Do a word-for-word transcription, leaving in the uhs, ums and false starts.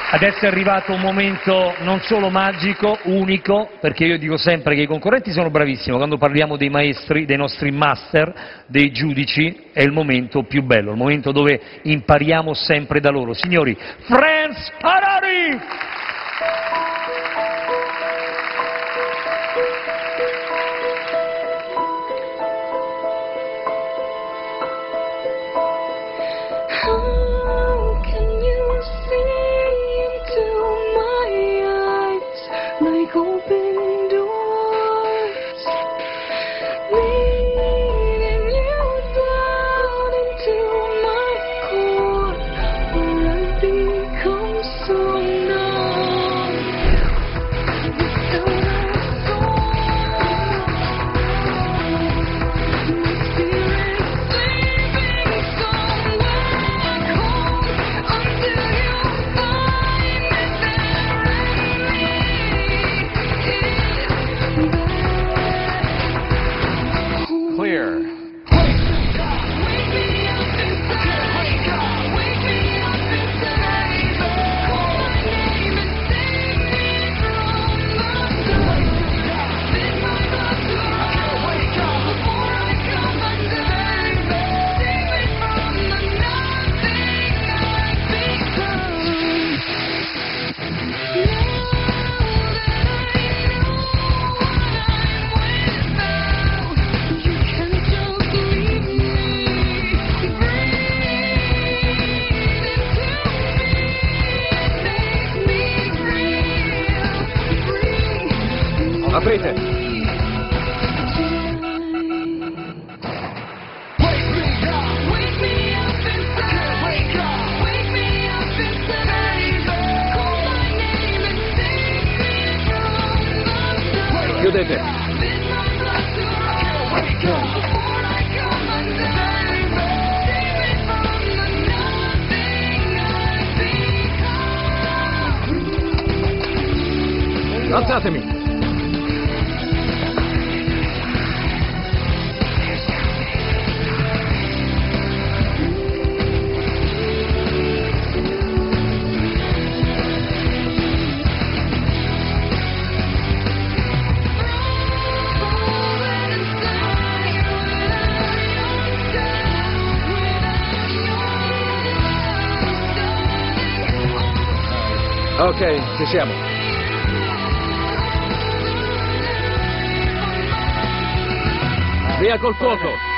Adesso è arrivato un momento non solo magico, unico, perché io dico sempre che i concorrenti sono bravissimi, quando parliamo dei maestri, dei nostri master, dei giudici, è il momento più bello, il momento dove impariamo sempre da loro. Signori, Franz Harary! Open doors, leading you down into my core, where I've become so numb. Without a soul, my spirit's sleeping somewhere cold until you find me there. Clear. Aprite! Chiudete! Alzatemi! Ok, ci siamo. Via col fuoco!